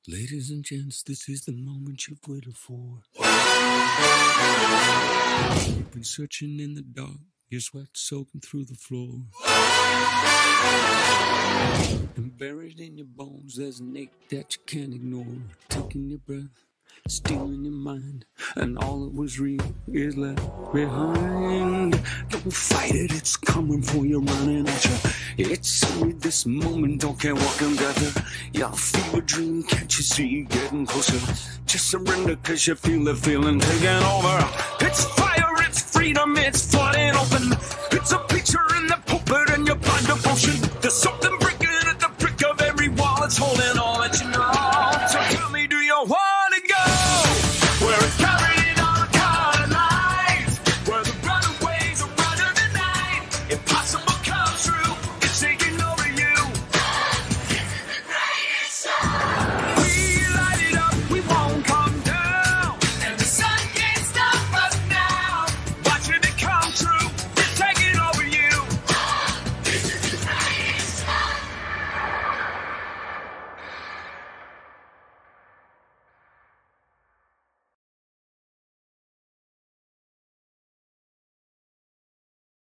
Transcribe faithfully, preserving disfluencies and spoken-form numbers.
Ladies and gents, this is the moment you've waited for. You've been searching in the dark, your sweat soaking through the floor. And buried in your bones, there's an ache that you can't ignore. Taking your breath, stealing your mind, and all that was real is left behind. Don't fight it, it's coming for you, running at you. It's only this moment, don't care what comes after. Your fever dream, can't you see, getting closer? Just surrender, cause you feel the feeling taking over. It's fire, it's freedom, it's flooding open. It's a picture in the